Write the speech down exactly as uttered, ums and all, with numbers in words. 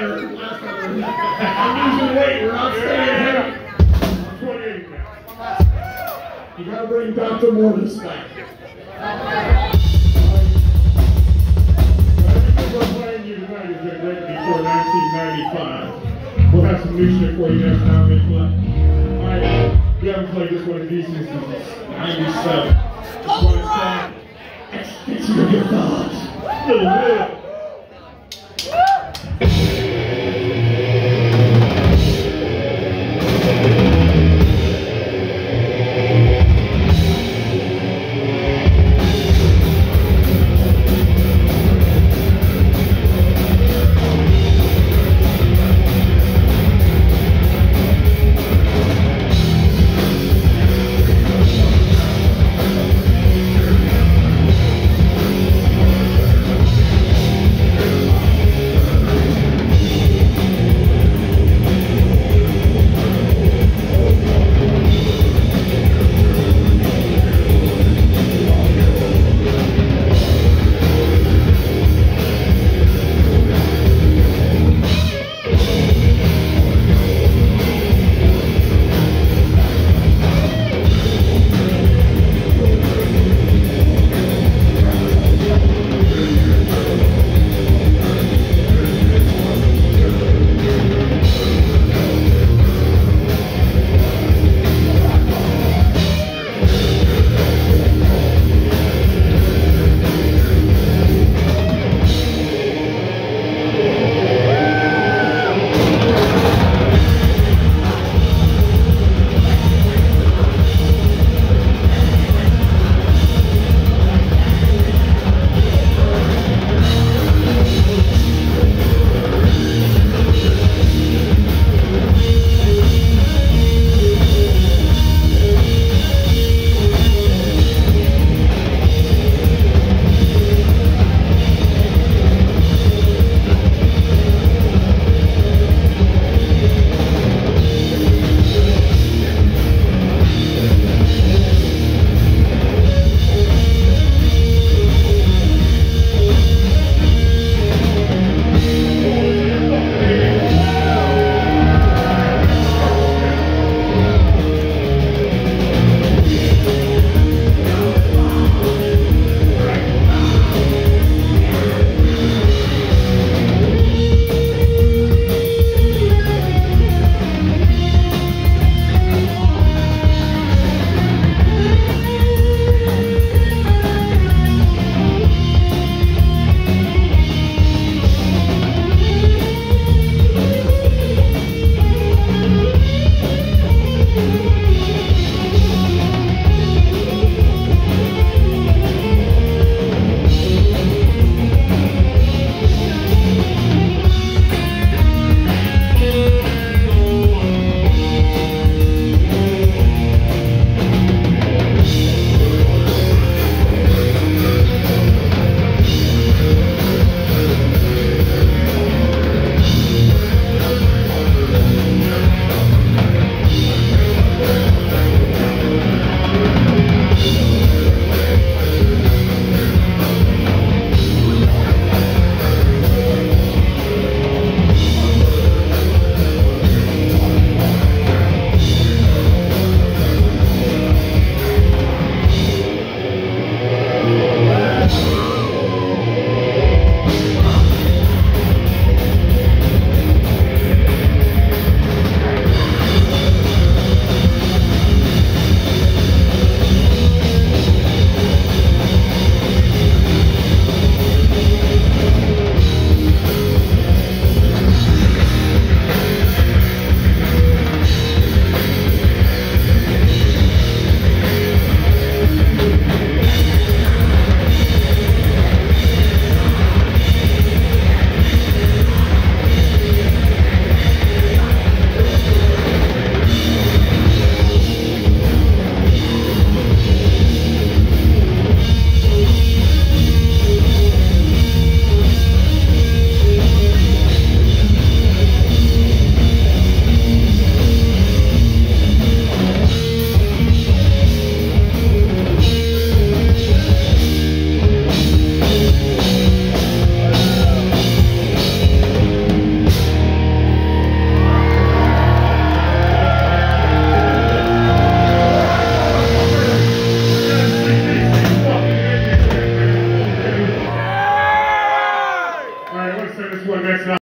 better. Last time I'm losing weight. We're not staying heavy. twenty-eight now. You gotta bring Doctor Mortis back. Everything we're playing you tonight has been written before nineteen ninety-five. We'll have some new shit for you next time we play. Alright, we haven't played this one in D C since ninety-seven. This one is called Extinction of Your Thoughts.